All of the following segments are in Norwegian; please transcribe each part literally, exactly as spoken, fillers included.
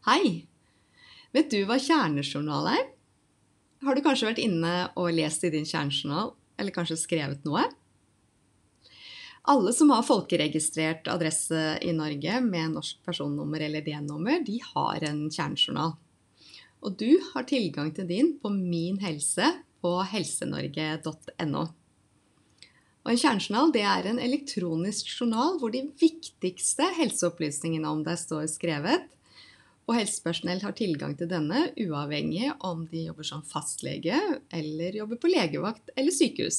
Hei! Vet du hva kjernejournal er? Har du kanskje vært inne og lest i din kjernejournal, eller kanskje skrevet noe? Alle som har folkeregistrert adresse i Norge med norsk personnummer eller D N-nummer, de har en kjernejournal. Og du har tilgang til din på Min Helse på helsenorge punktum no. Og en kjernejournal, det er en elektronisk journal hvor de viktigste helseopplysningene om deg står skrevet, og helsepersonell har tilgang til denne uavhengig om de jobber som fastlege eller jobber på legevakt eller sykehus.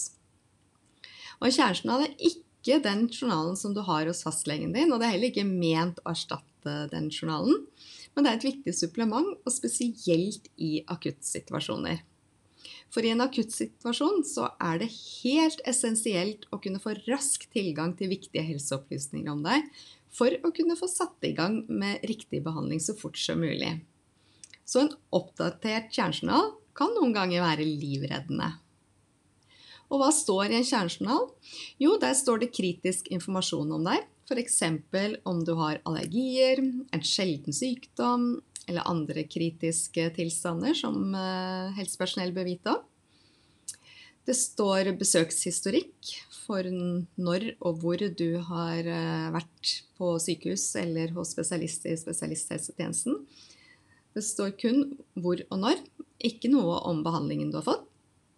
Og en kjernejournal er ikke den journalen som du har hos fastlegen din, og det er heller ikke ment å erstatte den journalen, men det er et viktig supplement, og spesielt i akuttsituasjoner. For i en akuttsituasjon så er det helt essensielt å kunne få rask tilgang til viktige helseopplysninger om deg, for å kunne få satt i gang med riktig behandling så fort som mulig. Så en oppdatert kjernejournal kan noen ganger være livreddende. Og hva står i en kjernejournal? Jo, der står det kritisk informasjon om deg, for eksempel om du har allergier, en sjelden sykdom, eller andre kritiske tilstander som helsepersonell bør vite om. Det står besøkshistorikk for når og hvor du har vært på sykehus eller hos spesialist i spesialisthelsetjenesten. Det står kun hvor og når, ikke noe om behandlingen du har fått.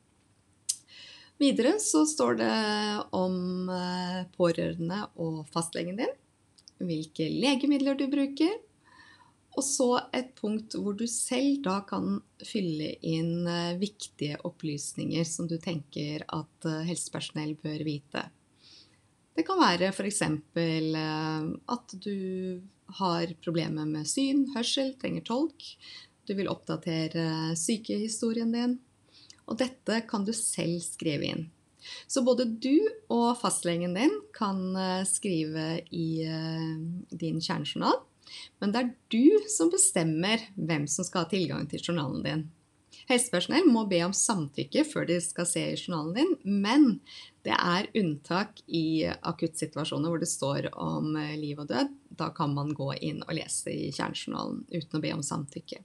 Videre så står det om pårørende og fastlegen din, hvilke legemidler du bruker, og så et punkt hvor du selv da kan fylle inn viktige opplysninger som du tenker at helsepersonell bør vite. Det kan være for eksempel at du har problemer med syn, hørsel, trenger tolk, du vil oppdatere sykehistorien din, og dette kan du selv skrive inn. Så både du og fastlegen din kan skrive i din kjernejournal, men det er du som bestemmer hvem som skal ha tilgang til journalen din. Helsepersonell må be om samtykke før de skal se i journalen din, men det er unntak i akuttsituasjoner hvor det står om liv og død. Da kan man gå inn og lese i kjernejournalen uten å be om samtykke.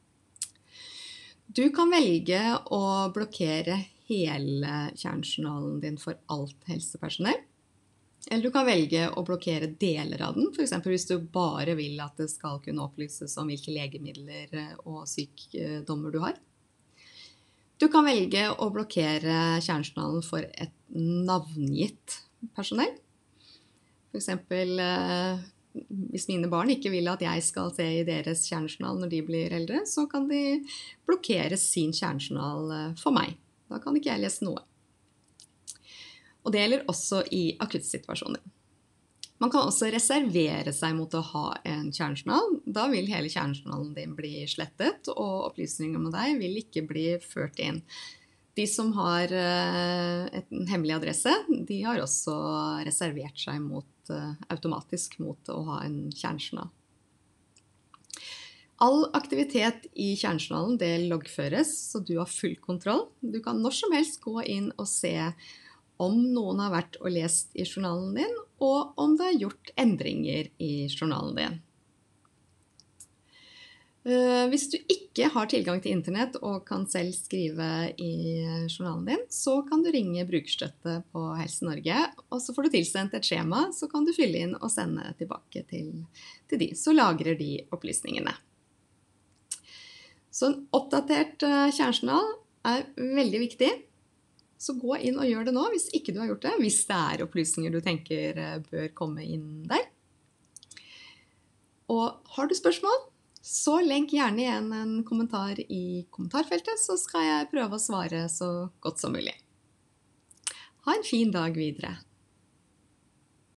Du kan velge å blokkere hele kjernejournalen din for alt helsepersonell. Eller du kan velge å blokkere deler av den, for eksempel hvis du bare vil at det skal kunne opplyses om hvilke legemidler og sykdommer du har. Du kan velge å blokkere kjernejournalen for et navngitt personell. For eksempel hvis mine barn ikke vil at jeg skal se i deres kjernejournal når de blir eldre, så kan de blokkere sin kjernejournal for meg. Da kan ikke jeg lese noe. Og det gjelder også i akuttsituasjoner. Man kan også reservere seg mot å ha en kjernejournal. Da vil hele kjernejournalen din bli slettet, og opplysninger om deg vil ikke bli ført inn. De som har en hemmelig adresse, de har også reservert seg mot, automatisk mot å ha en kjernejournal. All aktivitet i kjernejournalen det loggføres, så du har full kontroll. Du kan når som helst gå inn og se om noen har vært og lest i journalen din, og om det er gjort endringer i journalen din. Hvis du ikke har tilgang til internett og kan selv skrive i journalen din, så kan du ringe brukerstøtte på helsenorge, og så får du tilsendt et skjema, så kan du fylle inn og sende tilbake til, til de, så lagrer de opplysningene. Så en oppdatert kjernejournal er veldig viktig. Så gå inn og gjør det nå hvis ikke du har gjort det, hvis det er opplysninger du tenker bør komme inn der. Og har du spørsmål, så legg gjerne igjen en kommentar i kommentarfeltet, så skal jeg prøve å svare så godt som mulig. Ha en fin dag videre.